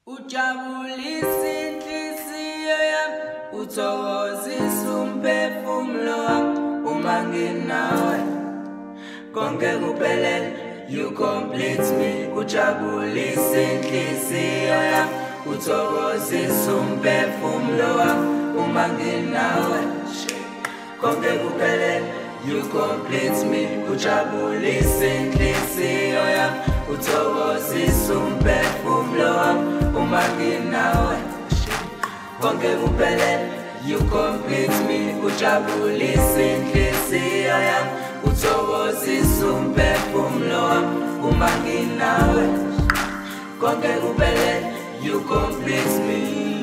Ujabulisa inhliziyo yami, uthokozisa umphefumulo wami uma nginawe. Konke kuphelele, you complete me. Ujabulisa inhliziyo yami, uthokozisa umphefumulo wami uma nginawe. Konke kuphelele, you complete me. Ujabulisa inhliziyo yami, uthokozisa umphefumulo wami uma nginawe. Konke kuphelele, you complete me. Ujabulisa inhliziyo yami, uthokozisa umphefumulo wami uma nginawe. Konke kuphelele, you complete me.